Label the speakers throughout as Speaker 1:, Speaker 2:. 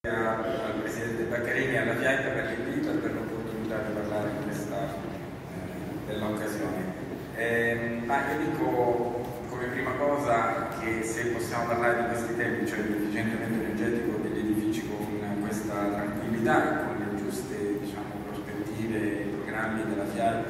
Speaker 1: al Presidente Baccarini e alla FIAT per l'invito e per l'opportunità di parlare in questa dell'occasione. Ma io dico come prima cosa che se possiamo parlare di questi temi, cioè dell'efficientamento energetico degli edifici con questa tranquillità e con le giuste prospettive e programmi della FIAT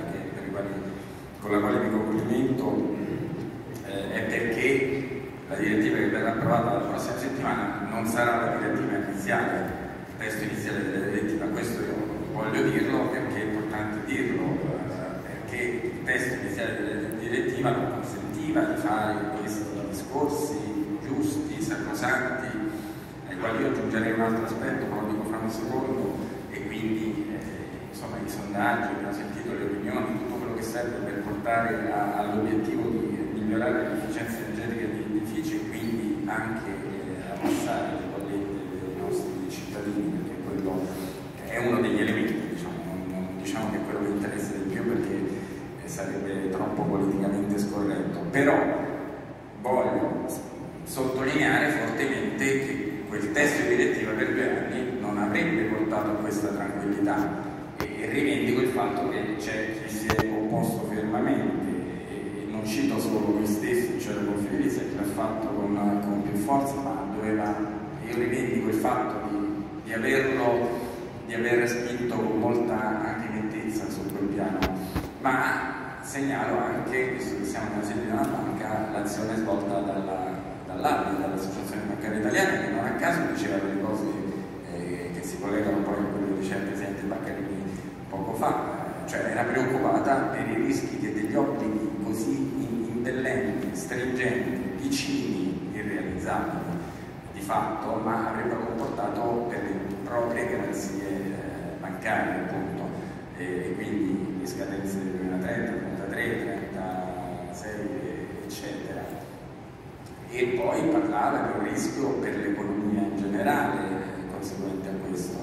Speaker 1: con la quale mi complimento, è perché la direttiva che verrà approvata la prossima settimana non sarà la direttiva iniziale, il testo iniziale della direttiva. Questo io voglio dirlo perché è importante dirlo, perché il testo iniziale della direttiva non consentiva di fare questi discorsi giusti, sacrosanti, ai quali io aggiungerei un altro aspetto, ma lo dico fra un secondo, e quindi insomma i sondaggi, abbiamo sentito le opinioni, tutto quello che serve per portare all'obiettivo di migliorare l'efficienza energetica degli edifici e quindi anche abbassare le bollette dei nostri cittadini, perché quello è uno degli elementi, non diciamo che è quello che interessa di più perché sarebbe troppo politicamente scorretto, però voglio sottolineare fortemente che quel testo di direttiva per 2 anni non avrebbe portato a questa tranquillità e rivendico il fatto che c'è chi si è opposto fermamente. Non cito solo lui stesso, cioè la Confedilizia, che l'ha fatto con più forza, ma io rivendico il fatto di aver spinto con molta anche nettezza su quel piano, ma segnalo anche, visto che siamo nella sede di una banca, l'azione svolta dall'ABI, dall'Associazione Bancaria Italiana, che non a caso diceva delle cose che si collegano poi a quello che diceva il Presidente Baccarini poco fa, cioè era preoccupata per i rischi che degli obblighi così impellenti, stringenti, vicini, irrealizzabili di fatto, ma avrebbero comportato per le proprie garanzie bancarie, appunto, e quindi le scadenze del 2030, 33, 36, eccetera. E poi parlava di un rischio per l'economia in generale conseguente a questo.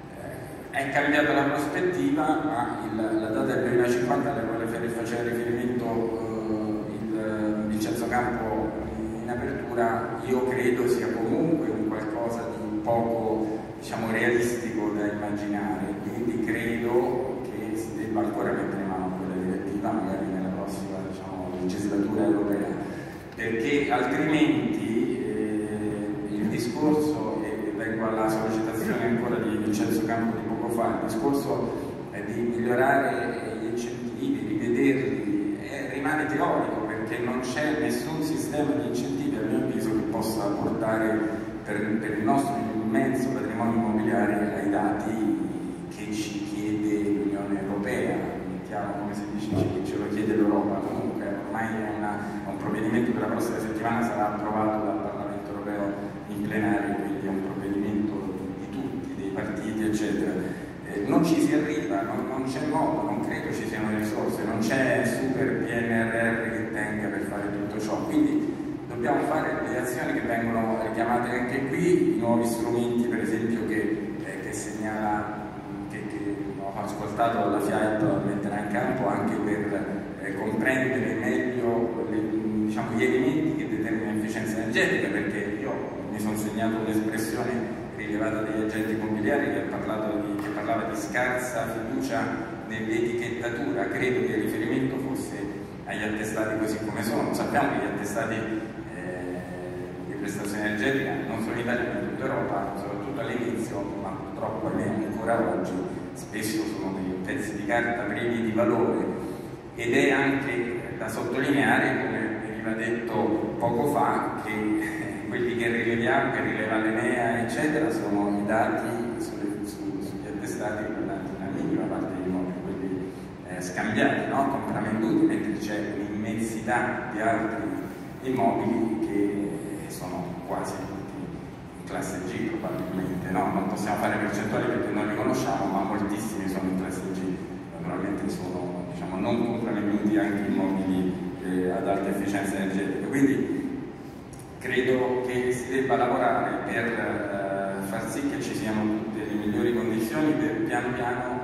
Speaker 1: È cambiata la prospettiva, ma la data del 2050 alla quale faceva riferimento il Vincenzo Campo in apertura, io credo sia comunque un qualcosa di poco realistico da immaginare, quindi credo che si debba ancora mettere in mano a quella direttiva, magari nella prossima legislatura europea, perché altrimenti il discorso, e vengo alla sollecitazione ancora di Vincenzo Campo di poco fa, il discorso di migliorare gli incentivi, rivederli, rimane teorico perché non c'è nessun sistema di incentivi, a mio avviso, che possa portare per il nostro immenso patrimonio immobiliare ai dati che ci chiede l'Unione Europea, mettiamo come si dice che ce lo chiede l'Europa. Comunque ormai è un provvedimento che la prossima settimana sarà approvato dal Parlamento Europeo in plenaria, quindi è un provvedimento di tutti, dei partiti, eccetera. Non ci si arriva, non c'è modo, non credo ci siano risorse, non c'è super PNRR che tenga per fare tutto ciò, quindi dobbiamo fare le azioni che vengono richiamate anche qui, i nuovi strumenti per esempio che segnala, che ho ascoltato dalla FIAT metterà in campo anche per comprendere meglio gli elementi che determinano l'efficienza energetica, perché io mi sono segnato un'espressione rilevata dagli agenti immobiliari che parlava di scarsa fiducia nell'etichettatura. Credo che il riferimento fosse agli attestati così come sono. Sappiamo che gli attestati di prestazione energetica non solo in Italia ma in tutta Europa, soprattutto all'inizio, ma purtroppo ancora oggi, spesso sono dei pezzi di carta privi di valore, ed è anche da sottolineare, come veniva detto poco fa, che quelli che rileviamo, che rileva l'Enea, eccetera, sono i dati sugli attestati riguardanti una minima parte dei immobili, quelli scambiati, no? Compravendute, mentre c'è un'immensità di altri immobili che sono quasi tutti in classe G probabilmente, no? Non possiamo fare percentuali perché non li conosciamo, ma moltissimi sono in classe G, naturalmente sono non compravenduti anche immobili ad alta efficienza energetica. Quindi credo che si debba lavorare per far sì che ci siano tutte le migliori condizioni per piano piano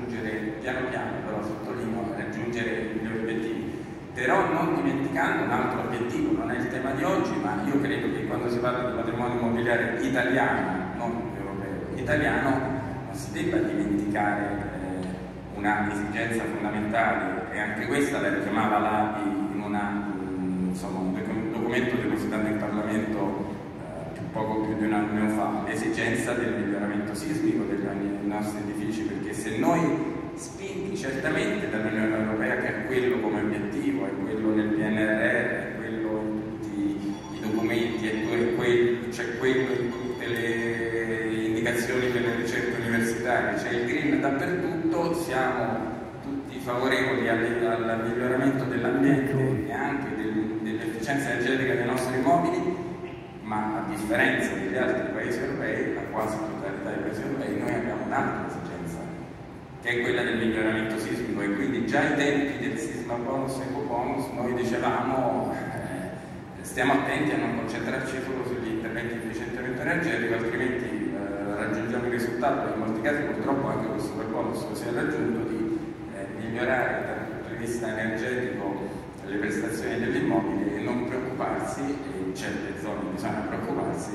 Speaker 1: però sottolineo, raggiungere i migliori obiettivi, però non dimenticando un altro obiettivo, non è il tema di oggi, ma io credo che quando si parla di patrimonio immobiliare italiano, non europeo, italiano, non si debba dimenticare una esigenza fondamentale, e anche questa la richiamava l'ABI in un documento depositato in Parlamento poco più di un anno fa, l'esigenza del miglioramento sismico dei nostri edifici, perché se noi, spinti certamente dall'Unione Europea, che ha quello come obiettivo, è quello nel PNRR, è quello in tutti i documenti, c'è quello in tutte le indicazioni delle ricerche universitarie, c'è il green dappertutto, siamo tutti favorevoli al miglioramento dell'ambiente e anche dell'efficienza energetica dei nostri immobili, ma a differenza degli altri paesi europei, la quasi totalità dei paesi europei, noi abbiamo un'altra esigenza, che è quella del miglioramento sismico, e quindi già ai tempi del sisma bonus e ecobonus noi dicevamo stiamo attenti a non concentrarci solo sugli interventi di efficientamento energetico, altrimenti raggiungiamo il risultato, in molti casi purtroppo anche con il super bonus si è raggiunto, di migliorare dal punto di vista energetico le prestazioni dell'immobile e non preoccuparsi, e in certe zone bisogna preoccuparsi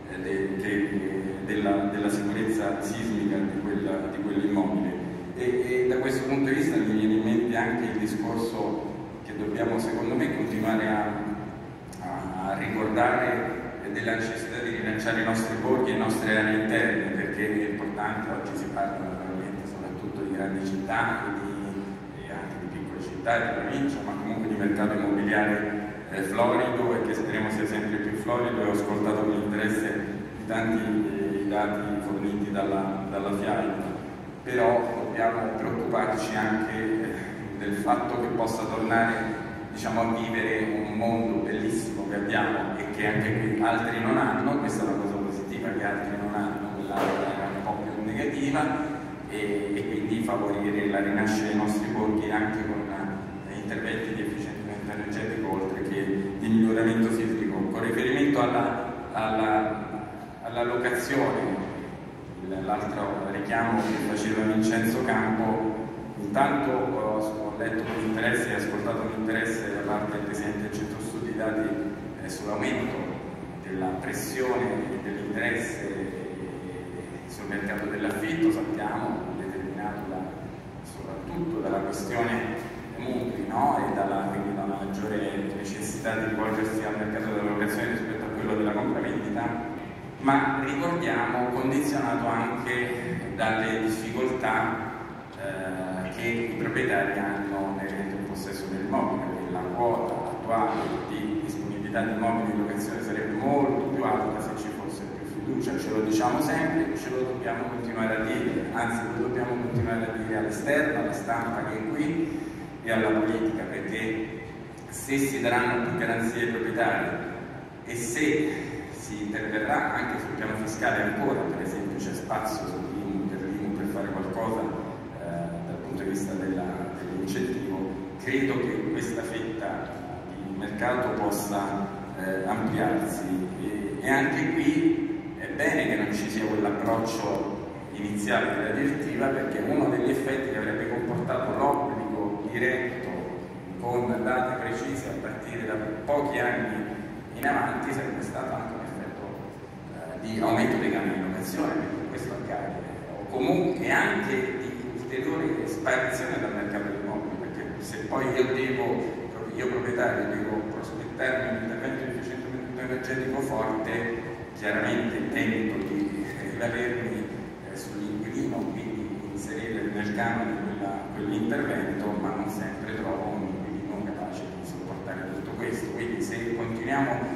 Speaker 1: della sicurezza sismica di quell'immobile. E da questo punto di vista mi viene in mente anche il discorso che dobbiamo, secondo me, continuare a ricordare della necessità di rilanciare i nostri borghi e le nostre aree interne, perché è importante. Oggi si parla naturalmente soprattutto di grandi città e anche di piccole città, di provincia, ma comunque di mercato immobiliare florido, e che speriamo sia sempre più florido, e ho ascoltato con interesse tanti i dati forniti dalla FIAI, però dobbiamo preoccuparci anche del fatto che possa tornare, diciamo, a vivere un mondo bellissimo che abbiamo e che anche qui altri non hanno. Questa è una cosa positiva, che altri non hanno, quell'altra è un po' più negativa, e quindi favorire la rinascita dei nostri borghi anche con interventi di efficientamento energetico oltre che di miglioramento sismico. Con riferimento alla locazione, l'altro richiamo che faceva Vincenzo Campo, intanto ho letto con interesse e ascoltato con interesse da parte del Presidente del Centro Studi i dati sull'aumento della pressione e dell'interesse sul mercato dell'affitto. Sappiamo, determinato soprattutto dalla questione mutui, no? E quindi da una maggiore necessità di rivolgersi al mercato della locazione rispetto a quello della compravendita, ma ricordiamo condizionato anche dalle difficoltà che i proprietari hanno nel rendere in possesso dell'immobile, perché la quota attuale di disponibilità di immobili in locazione sarebbe molto più alta se ci fosse più fiducia. Ce lo diciamo sempre, ce lo dobbiamo continuare a dire, anzi lo dobbiamo continuare a dire all'esterno, alla stampa che è qui e alla politica, perché se si daranno più garanzie ai proprietari e se si interverrà anche sul piano fiscale ancora, per esempio c'è spazio per l'IMU per fare qualcosa dal punto di vista dell'incentivo, credo che questa fetta di mercato possa ampliarsi, e anche qui è bene che non ci sia quell'approccio iniziale della direttiva, perché uno degli effetti che avrebbe comportato l'obbligo diretto con date precise a partire da pochi anni in avanti sarebbe stato anche un effetto di aumento dei canoni di locazione, perché questo accade, o comunque anche di ulteriore sparizione dal mercato dell'immobile, perché se poi io proprietario devo prospettarmi un intervento di efficientamento energetico forte, chiaramente tento di rivalermi sull'inquilino, quindi inserire nel canone quell'intervento, ma non sempre trovo un inquilino capace di sopportare tutto questo. Quindi se continuiamo